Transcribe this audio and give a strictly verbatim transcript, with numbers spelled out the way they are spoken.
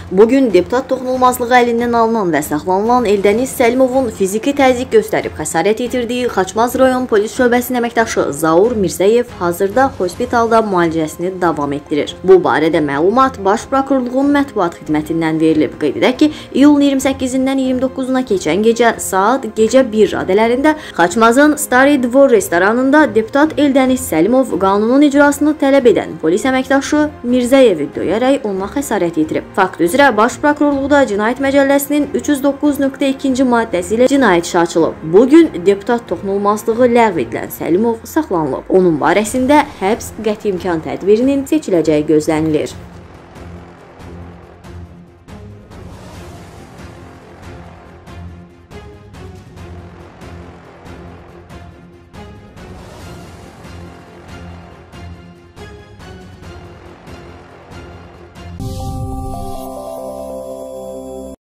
Bugün deputat toxunulmazlığı əlindən alınan və saxlanılan Eldəniz Səlimovun fiziki təzyiq göstərib xəsarət yetirdiyi Xaçmaz rayon polis şöbəsinin əməkdaşı Zaur Mirzəyev hazırda hospitalda müalicəsini davam etdirir. Bu barədə məlumat Baş Prokurorluğun mətbuat xidmətindən verilib. Qeyd edək ki, iyulun iyirmi səkkizindən iyirmi doqquzuna keçən gecə saat gecə bir radələrində Xaçmazın Stary Dvor restoranında deputat Eldəniz Səlimov qanunun icrasını tələb edən polis əməkdaşı Mirzəyevi döyərək ona xəsarət yetirib. Fakt üzrə Baş Prokurorluqda Cinayət Məcəlləsinin üç yüz doqquz nöqtə ikinci maddəsi ilə cinayət işi açılıb. Bugün deputat toxunulmazlığı ləğv edilən Səlimov saxlanılıb. Onun barəsində həbs qəti imkan tədbirinin seçiləcəyi gözlənilir.